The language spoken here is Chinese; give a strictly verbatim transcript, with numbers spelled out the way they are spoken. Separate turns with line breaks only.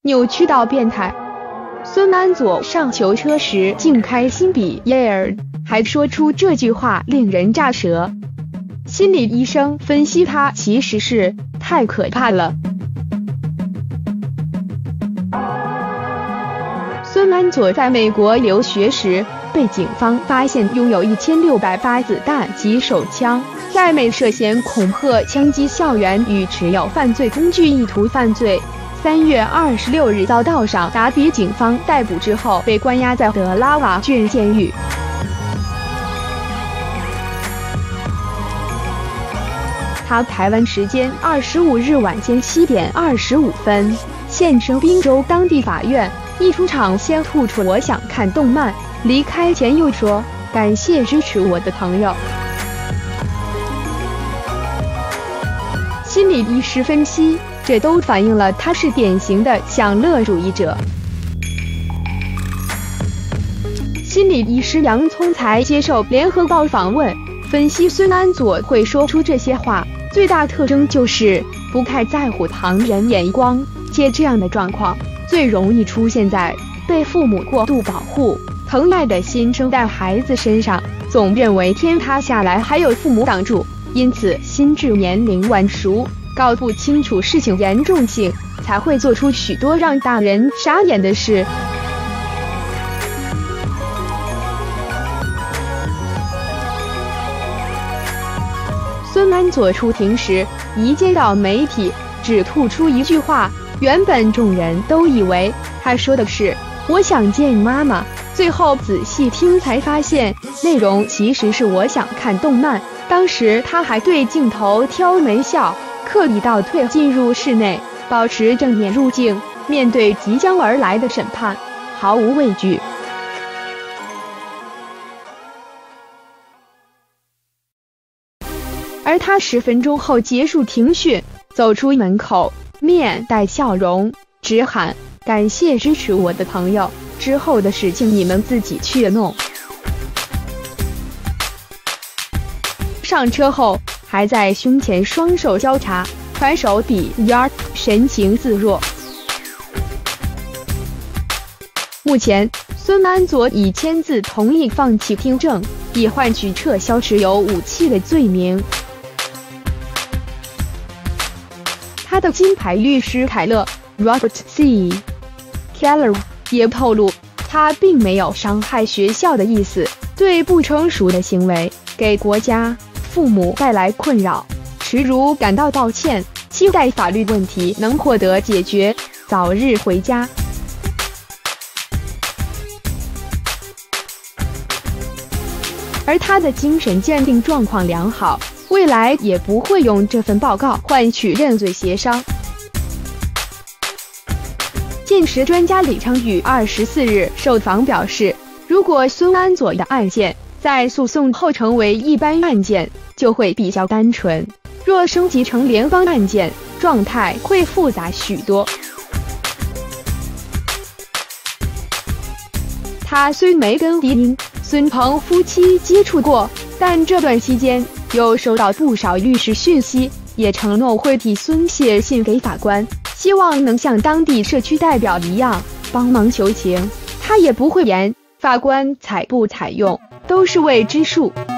扭曲到变态。孙安佐上囚车时竟开心比耶尔，还说出这句话令人咋舌。心理医生分析他其实是太可怕了。孙安佐在美国留学时，被警方发现拥有一千六百发子弹及手枪，在美涉嫌恐吓、枪击校园与持有犯罪工具意图犯罪。三月二十六日遭到上达比警方逮捕之后，被关押在德拉瓦郡监狱。他台湾时间二十五日晚间七点二十五分现身宾州当地法院，一出场先吐出我想看动漫，离开前又说感谢支持我的朋友。心理医师分析，这都反映了他是典型的享乐主义者。心理医师杨聪才接受联合报访问，分析孙安佐会说出这些话，最大特征就是不太在乎旁人眼光，且这样的状况最容易出现在被父母过度保护、疼爱的新生代孩子身上，总认为天塌下来还有父母挡住，因此心智年龄晚熟，搞不清楚事情严重性，才会做出许多让大人傻眼的事。孙安佐出庭时，一见到媒体，只吐出一句话，原本众人都以为他说的是我想见妈妈，最后仔细听才发现内容其实是我想看动漫。当时他还对镜头挑眉笑，刻意倒退进入室内，保持正面入镜，面对即将而来的审判毫无畏惧。而他十分钟后结束庭讯，走出门口，面带笑容，直喊感谢支持我的朋友，之后的事情你们自己去弄。上车后还在胸前双手交叉，传手比 yard， 神情自若。目前孙安佐已签字同意放弃听证，以换取撤销持有武器的罪名。他的金牌律师凯勒 Robert C. Keller 也透露，他并没有伤害学校的意思，对不成熟的行为给国家、父母带来困扰，耻辱感到抱歉，期待法律问题能获得解决，早日回家。而他的精神鉴定状况良好，未来也不会用这份报告换取认罪协商。鉴识专家李昌钰二十四日受访表示，如果孙安佐的案件在诉讼后成为一般案件，就会比较单纯；若升级成联邦案件，状态会复杂许多。他虽没跟迪英、孙鹏夫妻接触过，但这段期间有收到不少律师讯息，也承诺会替孙写信给法官，希望能像当地社区代表一样帮忙求情。他也不会言，法官采不采用都是未知数。